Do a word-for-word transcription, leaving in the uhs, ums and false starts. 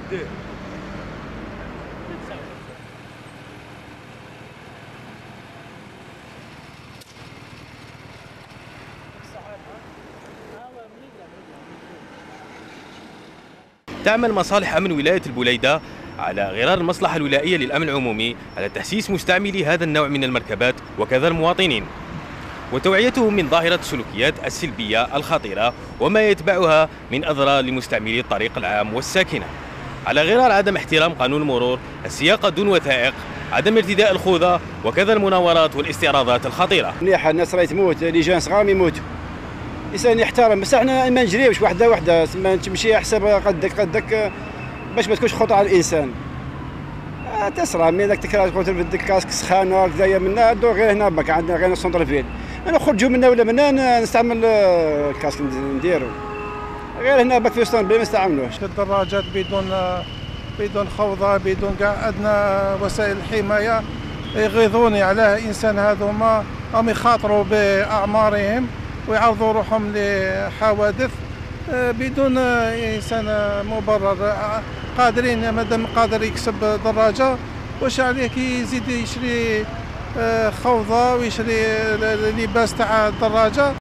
تعمل مصالح أمن ولاية البليدة على غرار المصلحة الولائية للأمن العمومي على تحسيس مستعملي هذا النوع من المركبات وكذا المواطنين، وتوعيتهم من ظاهرة السلوكيات السلبية الخطيرة وما يتبعها من أضرار لمستعملي الطريق العام والساكنة، على غرار عدم احترام قانون المرور، السياقة دون وثائق، عدم ارتداء الخوذة وكذا المناورات والاستعراضات الخطيرة. مليحة، الناس راهي تموت، لي جان صغار يموتوا، الانسان يحترم، بس احنا ما نجريوش وحده وحده، ما تمشي على حساب قدك قدك باش ما تكونش خطر على الانسان. آه تسرى من داك تكراس قلت بدك كاسك سخانه كذايا منا دو غير هنا باك عندنا غير سونتر فيل، انا نخرجوا منا ولا منا نستعمل الكاسك نديرو، غير هنا باك في وسط ما نستعملوش. الدراجات بدون بدون خوضه بدون كاع ادنى وسائل الحمايه يغيظوني على انسان هذوما راهم يخاطروا باعمارهم ويعرضوا روحهم لحوادث بدون انسان مبرر. قادرين مادام قادر يكسب دراجه واش عليه كي يزيد يشري خوضه ويشري لباس تاع الدراجه.